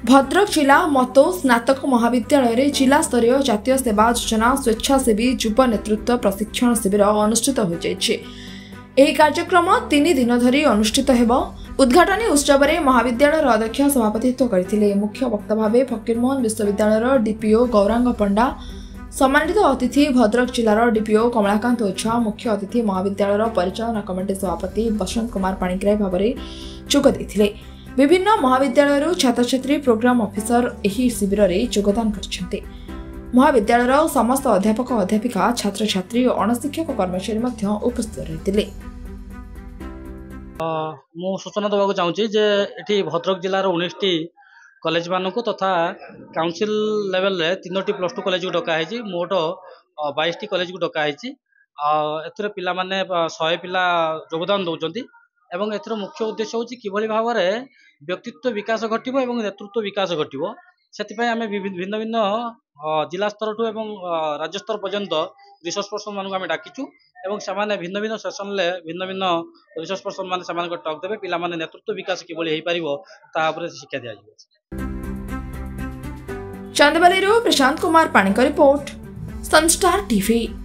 भद्रक जिला मतो स्नातक महाविद्यालय जिला स्तरीय जातीय सेवा योजना स्वेच्छासेवी युव नेतृत्व प्रशिक्षण शिविर अनुष्ठित हो कार्यक्रम 3 दिन धरी अनुष्ठित हेब। उद्घाटनी उत्सव में महाविद्यालय अध्यक्ष सभापतित्व करथिले। मुख्य वक्ता भाव फकीरमोहन विश्वविद्यालय डीपीओ गौरांग पंडा, सम्मानित अतिथि भद्रक जिलार डीपीओ कमलाकांत ओझा, मुख्य अतिथि महाविद्यालय परिचालना कमिटी सभापति बसंत कुमार पाणिग्राही भाव में जोग देथिले। विभिन्न महाविद्यालय छात्र छात्री प्रोग्राम ऑफिसर एही शिविर में योगदान करछन्ते। महाविद्यालय समस्त अध्यापक अध्यापिका छात्र छात्री और अणशिक्षक कर्मचारी उपस्थित रहिथिले। मु सूचना देवाक चाहूँगी जे एठी भद्रक जिलार 19टी कॉलेज मानक तथा काउंसिल लेवल रे 3टी +2 कॉलेज को डकाई, मोट 22टी कॉलेज को डकाई। एथरे पिला माने 100 पिला योगदान दौरान एवं एथर मुख्य उद्देश्य होची किभली भाव में व्यक्तित्व विकास घटिबो एवं नेतृत्व विकास घटिबो। सेतिपय आमे भिन्न भिन्न जिला स्तर टू एवं राज्य स्तर पर्यंत रिसोर्स पर्सन मानक आमे डाकिचु एवं सामान्य भिन्न भिन्न सेशन ले भिन्न भिन्न रिसोर्स पर्सन माने सामान को टॉक देबे। पिला माने नेतृत्व विकास किभली हेई परिबो ता ऊपर शिक्षा दिया जिवो। Chandbali Prashant Kumar Panik report, Sunstar TV.